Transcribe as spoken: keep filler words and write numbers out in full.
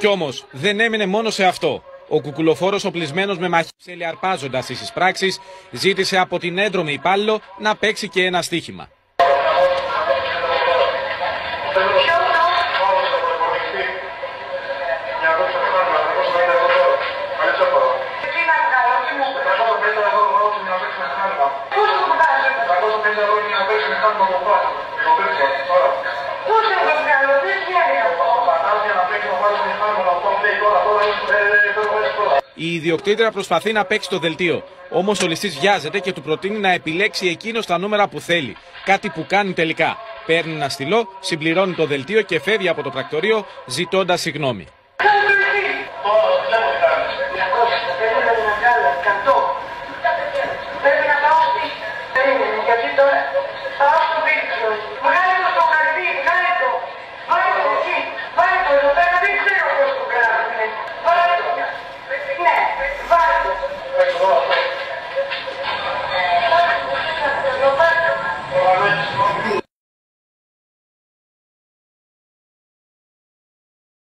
Κι όμως δεν έμεινε μόνο σε αυτό. Ο κουκουλοφόρος, οπλισμένος με μαχαίρι, αρπάζοντας τις εισπράξεις, ζήτησε από την έντρομη υπάλληλο να παίξει και ένα στοίχημα. Η ιδιοκτήτρια προσπαθεί να παίξει το δελτίο, όμως ο ληστής βιάζεται και του προτείνει να επιλέξει εκείνος τα νούμερα που θέλει, κάτι που κάνει τελικά. Παίρνει ένα στυλό, συμπληρώνει το δελτίο και φεύγει από το πρακτορείο ζητώντας συγγνώμη.